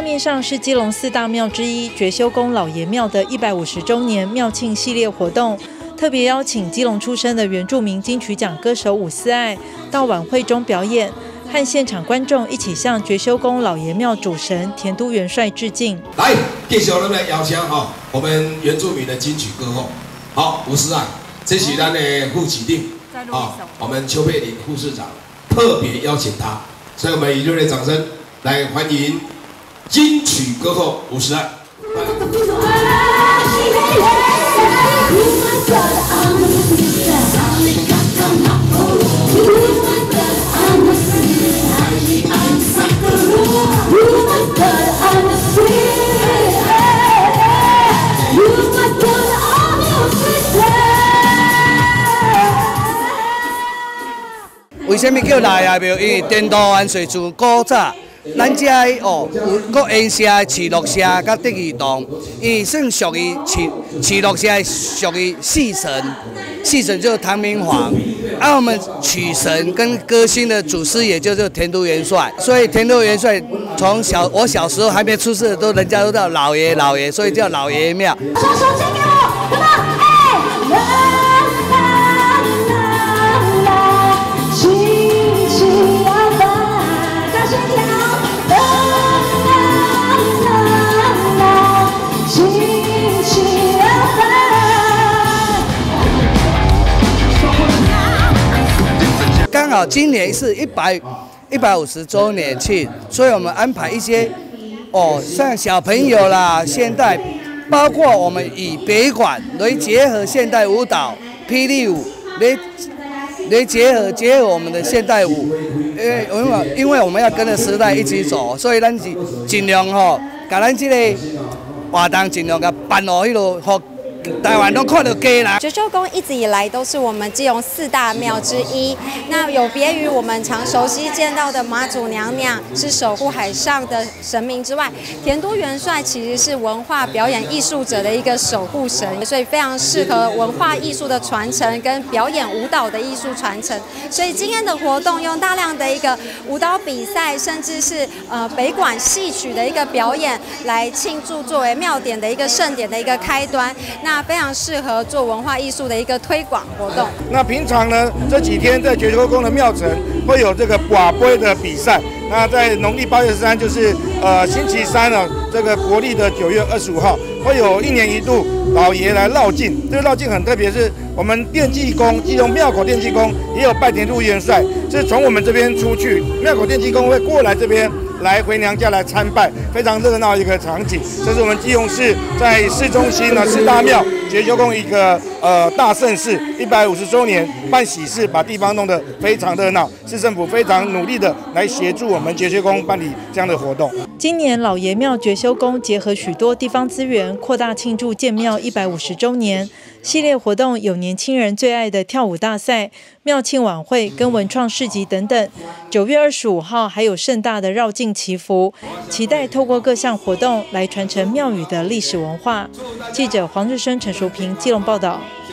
画面上是基隆4大庙之一觉修宫老爷庙的150周年庙庆系列活动，特别邀请基隆出身的原住民金曲奖歌手伍思爱到晚会中表演，和现场观众一起向觉修宫老爷庙主神田都元帅致敬。 来，继续咱来邀请我们原住民的金曲歌后，好，伍思爱，这是咱的副市长，我们邱佩玲副市长特别邀请他，所以我们以热烈掌声来欢迎金曲歌后伍思爱。 为什么叫老爷庙？因为田都元帅自古早，咱遮有国烟社、市乐社、甲德义堂，因为算属于市乐社属于戏神就是唐明皇，我们曲神跟歌星的祖师爷就是田都元帅，所以田都元帅从我小时候还没出世，人家都叫老爷，所以叫老爷庙。 手牵给我，等等， 刚好今年是150周年庆，所以我们安排一些像小朋友啦，现代，包括我们以北管来结合现代舞蹈、霹雳舞来结合我们的现代舞，因为我们要跟着时代一起走，所以咱是尽量把咱这个活动尽量给办好迄落台湾都看到家啦。 觉修宫一直以来都是我们基隆4大庙之一。那有别于我们常熟悉见到的妈祖娘娘是守护海上的神明之外，田都元帅其实是文化表演艺术者的一个守护神，所以非常适合文化艺术的传承跟表演舞蹈的艺术传承。所以今天的活动用大量的一个舞蹈比赛，甚至是北管戏曲的一个表演来庆祝作为庙典的一个盛典的一个开端。那非常适合做文化艺术的一个推广活动。 那平常呢，这几天在觉修宫的庙城会有这个跋杯的比赛。那在农历8月13，就是星期三呢，这个国历的9月25号，会有1年1度老爷来绕境。这个绕境很特别，是我们电济宫基隆庙口电济宫也有拜田都元帅，是从我们这边出去，庙口电济宫会过来这边来回娘家来参拜，非常热闹一个场景。这是我们基隆市在市中心呢4大庙觉修宫一个大盛事，150周年办喜事，把地方弄得非常热闹。市政府非常努力的来协助我们觉修宫办理这样的活动。 今年老爷庙觉修宫结合许多地方资源，扩大庆祝建庙150周年。系列活动有年轻人最爱的跳舞大赛、庙庆晚会跟文创市集等等。9月25号还有盛大的绕境祈福，期待透过各项活动来传承庙宇的历史文化。记者黄日升、陈淑平基隆报道。